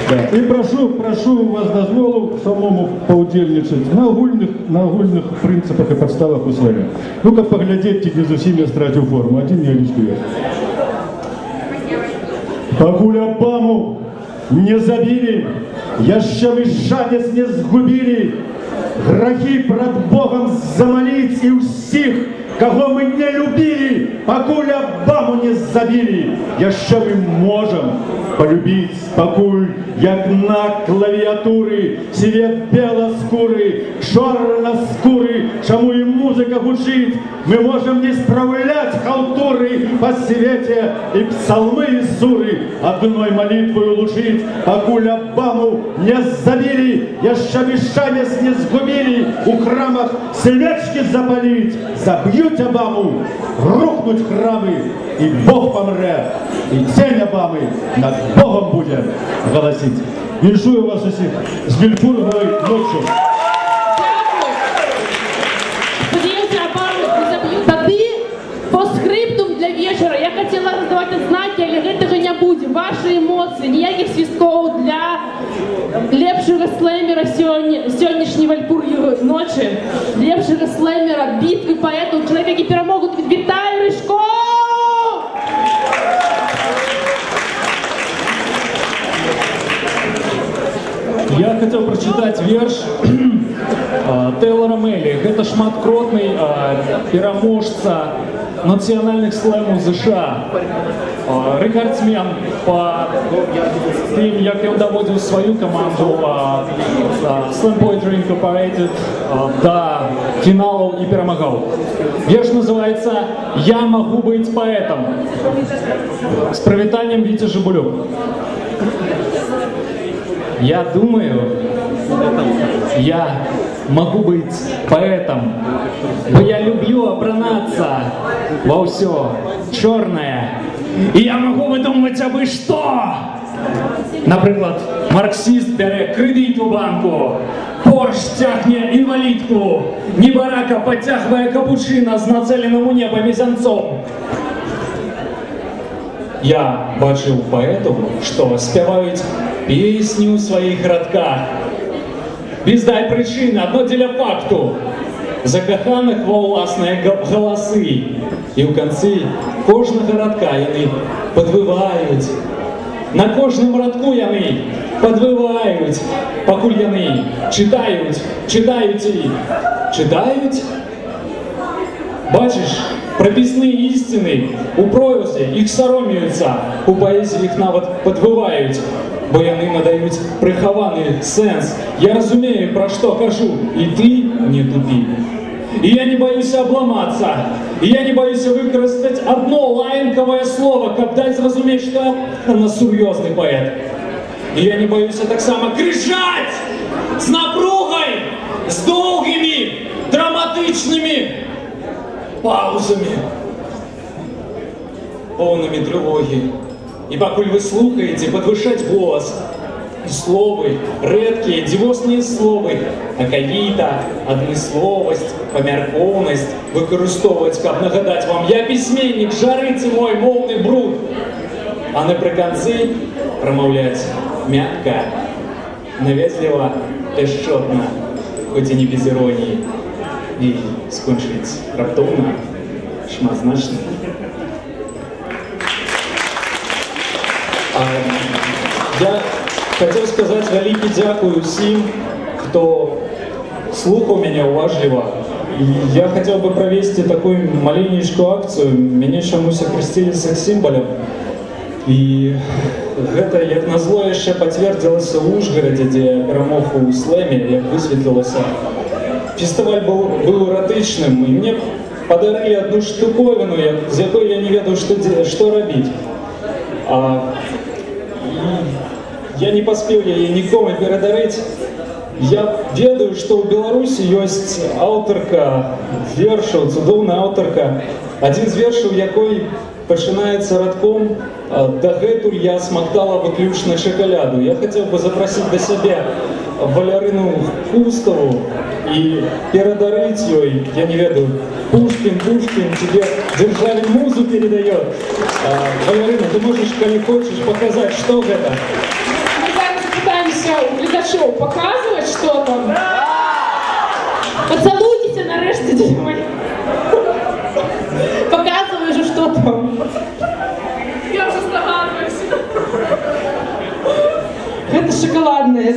Да. І прошу вас дозволу самому поудзельнічаць на агульных прынцыпах і падставах условия. Ну, как поглядзець, не зусім я страціў форму. Один невеличкі верш. Пакуль Обаму не забили, яшчэ вы шанец не згубили, грахи пред Богом замолить и всех, кого мы не любили, покуль Обаму не забили, яшчэ мы можем полюбить, покуль, як на клавиатуры, свет белоскуры, чорноскуры, чему и музыка гучит, мы можем не справлять халтуры по свете и псалмы и суры одной молитвой улучшить, покуль Обаму не забили, яшчэ вы шанец не сгубили, у храмах свечки запалить, забьют Обаму, рухнуть храмы, и Бог помре, и тень Обамы над Богом будет голосить. Віншую вас усіх з Вільфурговою ночью. Тады по скриптум для вечера я хотела раздавать знаки, але гэтага не будзе. Ваши эмоции, ніякіх свистков для лепшего слэмера сённяшняй Вальпургівай ночи, лепшего слэмера битвы поэтов, человеки перамогут Віталій Рыжко! Я хотел прочитать верш Тейлора Мелли. Это шматкротный пераможца национальных слэмов США. Рекордсмен по тем, як я доводил свою команду Slam Poetry Incorporated до финалов и перемогал. Верш называется «Я могу быть поэтом». С привитанием Витя Жигулев. Я думаю, я могу быть поэтом, бо я люблю обранаться во все черное. И я могу выдумывать абы что. Наприклад, марксист бере кредит у банку, Порш тягне інвалідку, Небарака подтягивая капучино с нацеленным у неба мизанцом. Я бачив поэтов, что спевают песни у своих радках. Без дай причины, одно дзеля факту. Закаханых во ўласныя галасы. І ў канцы кожнага радка яны падвываюць. На кожным радку яны падвываюць, пакуль яны читаюць і читаюць. Бачыш, прописные истины у прозе их соромеются, у поэзии их нават подвывают, бо яны надают прихованы сенс. Я разумею, про что кажу, и ты не тупи. И я не боюсь обломаться, и я не боюсь выкористать одно лаинковое слово, каб дать зразуметь, что я серьезный поэт. И я не боюсь так само кричать с напругой, с долгими, драматичными паузами, полными тревоги. И покуль вы слухаете, подвышать голос. И словы, редкие, дивосные словы, а какие-то адмысловость, помяркованность выкористовывать, как нагадать вам, я письменник, жарыце мой мовный бруд. А наприконцы промовлять мягко, навязливо, бесчетно, хоть и не без иронии. И скончить раптоўна, шматзначна. Я хотел сказать великий дякую всем, кто слухал меня уважливо. И я хотел бы провести такую маленькую акцию. Меня чомусь окрестили секс-символем. И это, як назло, еще подтвердилось в Ужгороде, где я перемог у слэме, як высветлилось. Фестиваль был эротичным, и мне подарили одну штуковину, з якой я не ведаю, что робить. Я не поспел яе нікому перадарыць. Я ведаю, что у Беларусі ёсць аўтарка вершаў, цудоўная аўтарка. Один з вершаў, якой пачынаецца радком «Дагэтуль я смактала выключна шакаляду». Я хотел бы запросить до себя Валярыну Кустову и перадарыць ёй, я не ведаю, Пушкин, тебе держали музу передает. Валярына, ты можешь, коли хочешь, показать, что это? хочу показывать что-то. Поцелуйтесь нарешті, дядя мой. Показывай же что-то. Я уже здогадываюсь. Это шоколадное.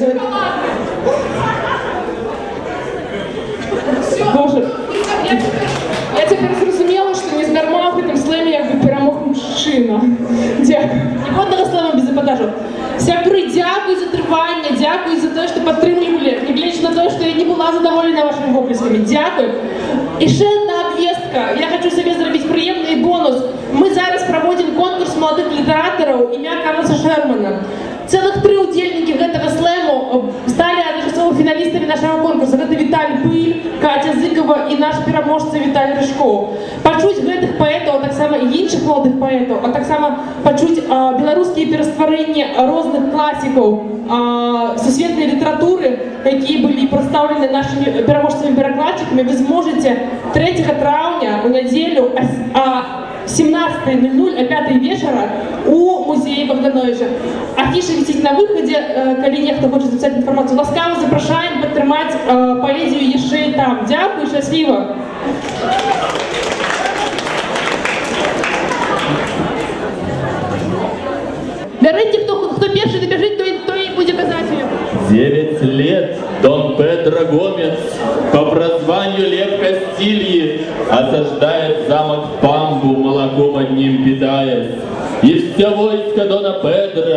Боже. Я теперь зрозуміла, що нездарма в этом слемі якби перемог мужчина. Дякую. Нікодного слема без епатажу. Сябри, дякую за тривання, дякую за те, що підтримували, не глядячи на те, що я не була задоволена вашими оплесками. Дякую. І ще одна обвістка. Я хочу собі зробити приємний бонус. Ми зараз проводимо конкурс молодих літераторів ім'я Карлоса Шермана. Целых 3 удельники этого слэму стали одночасово финалистами нашего конкурса. Это Виталий Пыль, Катя Зыкова и наш переможца Виталий Рыжков. Почуть гэтых поэтов, а так само и інших молодых поэтов, а так само почуть белорусские перастворения разных классиков сусветной литературы, які были представлены нашими переможцами-перекладчиками, вы сможете 3 травня, в неделю, 17:00, о 5 вечера у музея Богдановича. Афиша висит на выходе, коли нехто хоче записати інформацію. Ласкаво запрошаємо підтримати поезію Єшей там. Дякую, щасливо. Берите, хто перший добіжить, то і буде казати. 9 лет Дон Педро Гомес по прозванию Лев Кастильи осаждает замок Памбу, молоком одним питаясь. И все войско Дона Педро,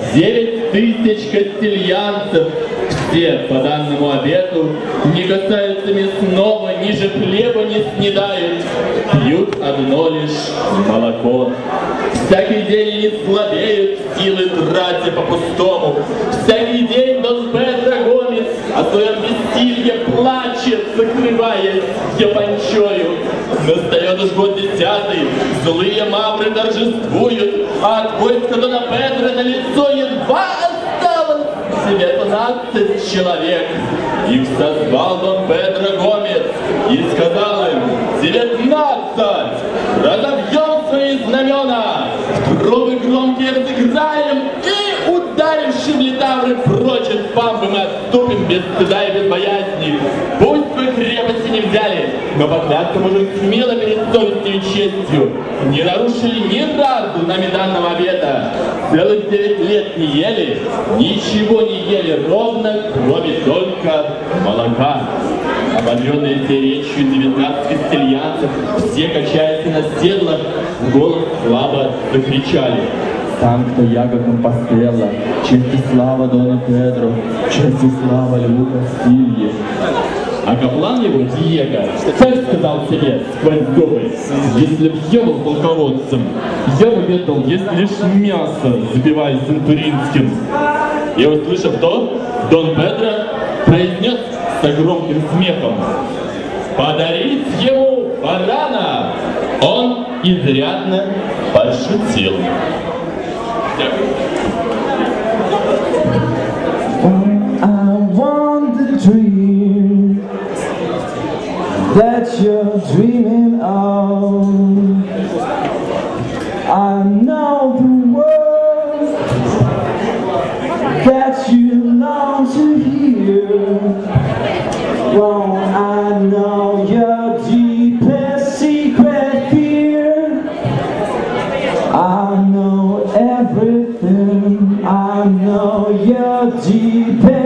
9000 кастильянцев, все по данному обету не касаются мясного, ниже хлеба не снедают, пьют одно лишь молоко. Всякий день они слабеют, силы тратя по-пустому. Всякий день Дон Педро Гомес о своем бессилье плачет, закрываясь япончою. Настает уж год 10-й, злые мавры торжествуют, а от войска Дона Педро на лицо едва осталось себе 12 человек. Их созвал Дон Педро Гомес и сказал им: 19! Разобьем свои знамена, трубы громкие разыграем и, ударивши в литавры прочь от Памбы, мы отступим без стыда и без боязни. Пусть вы крепости не взяли, но по клятвам уже смело перед совестью и честью не нарушили ни разу нами данного обета. Целых 9 лет не ели, ничего не ели ровно, кроме только молока. Ободренные этой речью 19 кастильянцев, все, качаясь на седлах, в голос слабо закричали: «Санкто Яго Компостела, честь и слава Дону Педро, честь и слава Льву Кастилье». А каплан его, Диего, так сказал себе сквозь зубы: «Если б я был полководцем, я бы ведал, есть лишь мясо, забиваясь сантуринским». И услышав то, Дон Педро произнес с громким смехом: «Подарить ему барана!» Он изрядно пошутил. I want the dream that you're dreaming of. I know the words that you long to hear. Well, I know your deepest secret fear. I know everything. I know your deepest